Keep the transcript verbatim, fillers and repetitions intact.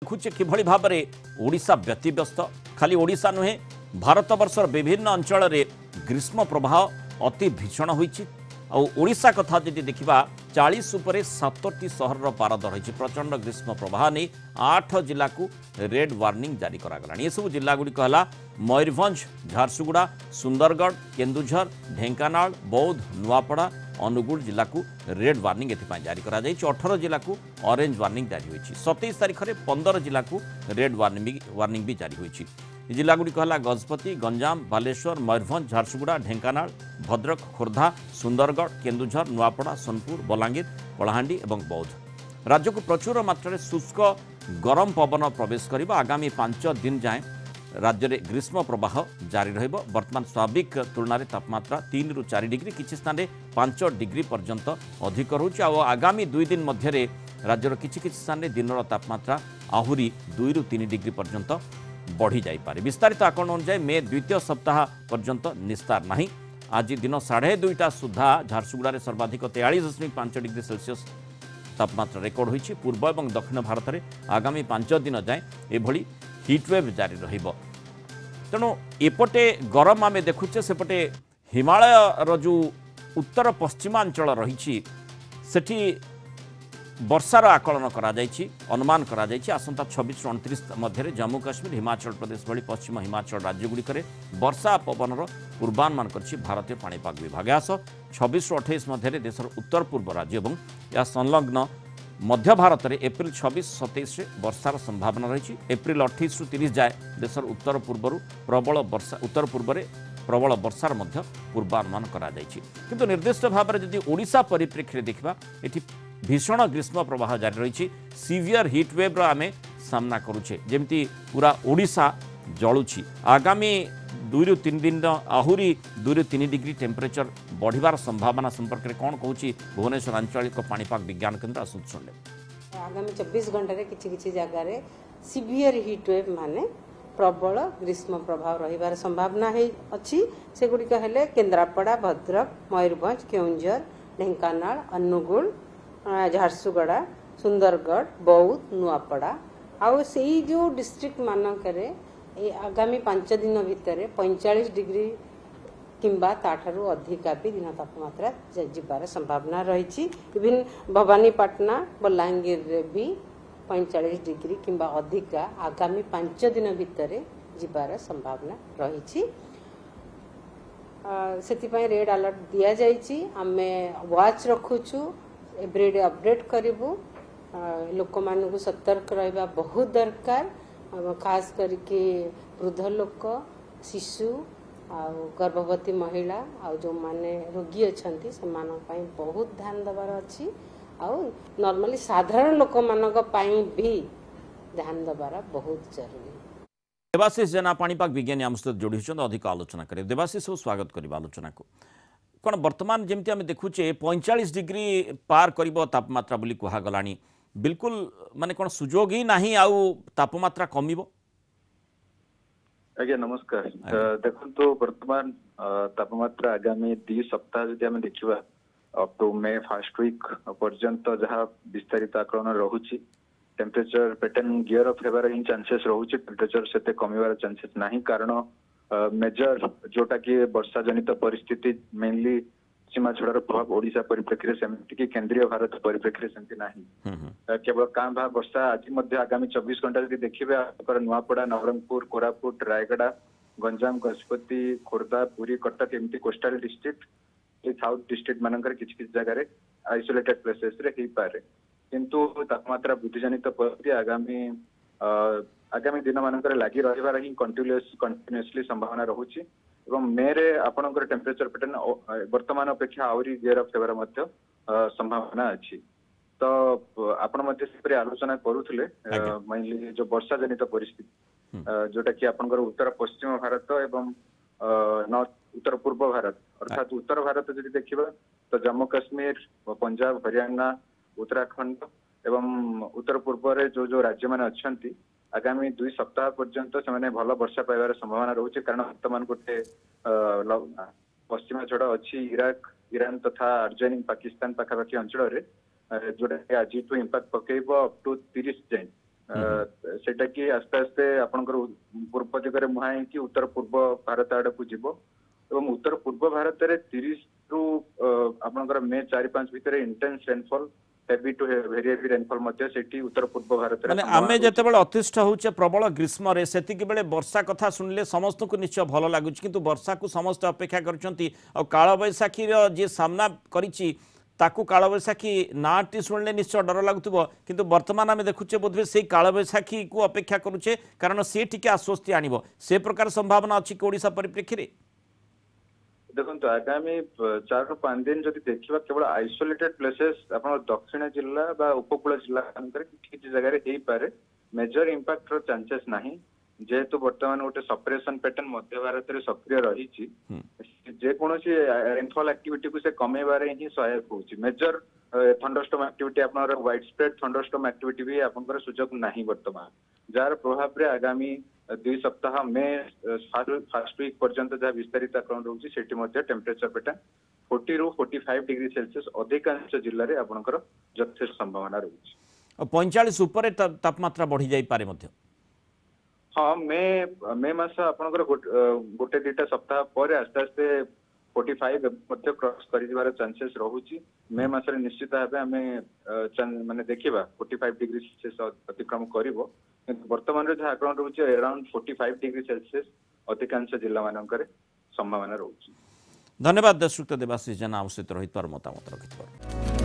देखुचे कि भाव में ओडिशा व्यतिव्यस्त खाली ओडिशा नुहे भारतवर्षर विभिन्न अंचल में ग्रीष्म प्रवाह अति भीषण होइछि। आ ओडिशा कथा जदि देखिबा चालीस उपरे सतरटी सहर पारद रही प्रचंड ग्रीष्म प्रवाह नहीं आठ जिला को रेड वार्निंग जारी करागला। ये सब जिला गुड़िक है मयूरभंज, झारसुगुड़ा, सुंदरगढ़, केन्दुझर, ढेंकानाल, बौद्ध, नुआपड़ा, अनुगुल जिला को रेड वार्निंग एथपाई जारी करा जायछि। अठारह जिला को ऑरेंज वार्निंग जारी होइछि। सत्ताईस तारीख में पंद्रह जिला को रेड वार्निंग वार्निंग भी जारी होइछि। जिला गुड़िक है गजपति, गंजाम, बालेश्वर, मयूरभंज, झारसुगुड़ा, ढेंकानाल, भद्रक, खोर्धा, सुंदरगढ़, केन्दुझर, नुआपड़ा, सोनपुर, बलांगीर, कलाहांडी एवं बौद्ध। राज्य को प्रचुर मात्रा शुष्क गरम पवन प्रवेश कर आगामी पांच दिन जाए राज्य में ग्रीष्म प्रवाह जारी रहिबो। वर्तमान स्वाभाविक तुलना में तापमात्रा तीन रु चार डिग्री किसी स्थान में पांच डिग्री पर्यंत अधिक रोचे। आगामी दुई दिन मध्य राज्यर किछि किछि स्थान में दिन तापमात्रा आहुरी दुई रु तीन डिग्री पर्यंत बढ़ी जाइपारे। विस्तारित आकलन अनुसार मे द्वितीय सप्ताह पर्यंत निस्तार नहीं। आज दिन साढ़े दुईटा सुधा झारसुगुड़ा सर्वाधिक तेयालीस दशमिक पांच डिग्री सेल्सियस तापमात्रा रेकर्ड होइछि। पूर्व और दक्षिण भारत में आगामी पांच दिन जाए एभली हिटवेव जारी रहिबो। तेणु एपटे गरम आमे देखुचे सेपटे हिमालय जो उत्तर पश्चिमांचल रही सेठी वर्षार आकलन करा जायछि। अनुमान करा जायछि आसंता छब्बीस अणतीस मध्य जम्मू काश्मीर, हिमाचल प्रदेश भली पश्चिम हिमाचल राज्यगुड़िक वर्षा पवनर पूर्वानुमान करछि भारतीय पाणीपाग विभाग। यास छब्बीस अठाईस मध्य देशर उत्तर पूर्व राज्य और या संलग्न मध्य भारत में एप्रिल छब्बीस सतैश वर्षार संभावना रही। एप्रिल अठाईस रु तीस जाए देशर उत्तर पूर्वर प्रबल वर्षा उत्तर पूर्व प्रबल वर्षार मध्य पूर्वानुमान करा जायछि। किंतु निर्दिष्ट भाव में जदि ओडिशा परिप्रेक्षी देखा एटी भीषण ग्रीष्म प्रवाह जारी रही। सीवियर हिटवेव्र आमे सामना करुचे जमती पूरा ओडिशा जलुछि। आगामी दुई रु तीन दिन आहुरी दुई रु तीन डिग्री टेम्परेचर बढ़िबार संभावना संपर्क में कौन कहूँ भुवनेश्वर आंचलिक पाणीपाग विज्ञान केन्द्र आसुत सुनले। आगामी चौबीस घंटे किछि किछि जगार सीवियर हिटवेव माने प्रबल ग्रीष्म प्रभाव रहिबार संभावना है अच्छी। से गुड़िक हेले केन्द्रापड़ा, भद्रक, मयूरभंज, केउंझर, ढेंकानाल, अनुगुल, झारसुगड़ा, सुंदरगढ़, बौद्ध, नुआपड़ा आउ से जो डिस्ट्रिक्ट मानकरे आगामी पांच दिन भितर पैंतालीस डिग्री किंबा ताठारु अधिका भी दिन तापमात्रा जिबार संभावना रही। इवन भवानीपाटना, बलांगीर रे भी पैंतालीस डिग्री किंबा अधिका आगामी पांच दिन भितर जिबार संभावना रही। सेतिपई रेड अलर्ट दिया जाइछि। आमे वाच रखुछु, एवरीडे अपडेट करिबु। लोक मानकु सतर्क रहिबा बहुत दरकार। खास करके वृद्ध लोक, शिशु आ गर्भवती महिला आ जो माने रोगी अछंती सेमानक पई बहुत ध्यान देवार अछि। आ नॉर्मली साधारण लोक मानक पई भी ध्यान देवार बहुत जरूरी। देवाशीष जेना पाणीपाग विज्ञानी आम सहित जोड़ी अधिक आलोचना करे। देवाशीष स्वागत कर आलोचना को कौन वर्तमान जमती आम देखुचे पैंतालीस डिग्री पार कर तापमात्रा बोली कहगला बिल्कुल माने कौन सुजोग ही नहीं आउ तापमात्रा कमिबो। आज्ञा नमस्कार। देखो वर्तमान तापमात्रा आगामी दि सप्ताह जदि आम देखा up to May first week पर्यंत जहाँ विस्तारित आकलन रहुची टेम्परेचर पैटर्न गियर अफ हेबार ही चांसेस रहुची। टेम्परेचर सेते कमिबार चांसेस नहीं कारण मेजर जोटा कि वर्षा जनित परिस्थिति मेनली सीमा छड़ार प्रभाव ओडिशा परिप्रेक्षी सेमती कि केंद्रीय भारत परिप्रेक्षी सेमती नहीं। केवल कां भा वर्षा आज मध्य आगामी चौबीस घंटा जब देखिए नुआपड़ा, नवरंगपुर, कोरापुट, रायगड़ा, गंजाम, गजपति, खोर्धा, पुरी, कटक एमती कोस्टाल डिस्ट्रिक्ट साउथ डिस्ट्रिक्ट मानकर किछि किछि जगह आइसोलेटेड प्लेसेस रे ही पारे। किंतु तापमात्रा वृद्धि जनित परिस्थिति आगामी आगामी दिन मानकर लगी रहिबार ही कंटिन्यूअस कंटिन्यूअसली संभावना रहुची। एवं मे रे आपणकर टेम्परेचर पैटर्न वर्तमान अपेक्षा आउरी गियर अफ हेबार मध्य संभावना अछि। तो आपण मध्य से आलोचना करूथले मेनली जो वर्षा जनित परिस्थिति जोटा कि आपणकर उत्तर पश्चिम भारत एवं नॉर्थ उत्तर पूर्व भारत अर्थात उत्तर भारत जदि देखिबा तो जम्मू काश्मीर, पंजाब, हरियाणा, उत्तराखंड एवं उत्तर पूर्व रे जो जो राज्य माने अछंती आगामी दुई सप्ताह पर्यंत से भल वर्षा पाइबार संभावना रोचे। कारण वर्तमान गोटे पश्चिमा झड़ अच्छी इराक, ईरान तथा अर्जेन पाकिस्तान पाखापाखि अंचल जोटा आज इंपैक्ट पकेब अप टू तीस जाए सेटा कि आस्ते आस्ते आपनकर पूर्व दिगरे मुहाई कि उत्तर पूर्व भारत आड़ को जीवो एवं उत्तर पूर्व भारत रे तीस रु आपनकर मे चार पाँच भितर intense rainfall heavy to very heavy rainfall मध्य सेठी उत्तर पूर्व भारत रे माने आमे जते बेले अतिष्ठ होचे प्रबल ग्रीष्म रे सेति बेले वर्षा कथा सुनले समस्त को निश्चय भल लागुच किंतु वर्षा को समस्त अपेक्षा करचंती और काल बैसाखी रो जे सामना करिछि ताकू काल बैसाखी नाटी सुनले निश्चय डर लागुतबो किंतु वर्तमान आमे देखुचे बोधवे से काल बैसाखी को अपेक्षा करूचे कारण से टिके आश्वस्ति आनिबो से प्रकार संभावना अछि कि ओडिसा परिप्रेक्षी रे देखो आगामी चार रु पांच दिन जदि देखा केवल आइसोलेटेड प्लेसेस अपन दक्षिण जिला बा उपकूल जिला किसी जगह हो पारे मेजर इंपैक्ट रो चांसेस नहीं जेहेतु वर्तमान गोटे सपरेशन पैटर्न मध्य भारत रे सक्रिय रही जे कोनोसी रेनफॉल एक्टिविटी को से कमेबारे ही सहायक होची मेजर थंडरस्टॉर्म एक्टिविटी आपनर वाइड स्प्रेड थंडरस्टॉर्म एक्टिविटी भी आपनकर सुजोग नहीं वर्तमान जार प्रभाव रे आगामी दुई सप्ताह मे फास्ट वीक पर्यंत जहाँ विस्तारित आकलन रोचे सेठी मध्य टेम्परेचर पैटर्न फोर्टी रु फोर्टी फाइव डिग्री सेल्सियस अधिकांश जिले में आपनकर यथेष्ट संभावना रोचे पैंचाश ऊपर तापमात्रा बढ़ी जाई पारे मध्य हाँ मे मे मास आपनकर गोटे दुईटा सप्ताह पर आस्ते आस्ते फोर्टी फाइव मध्य क्रॉस कर चांसेस रहुची मे मास निश्चित भाव आम माने देखा फोर्टी फाइव डिग्री सेल्सियस अतिक्रम करिवो वर्तमान जहाँ आकलन रोचे around forty five degree Celsius अधिकांश जिला मानकर संभावना रोचे। धन्यवाद दर्शक देवाशीष जेना आम सहित रही मतामत रखिथ।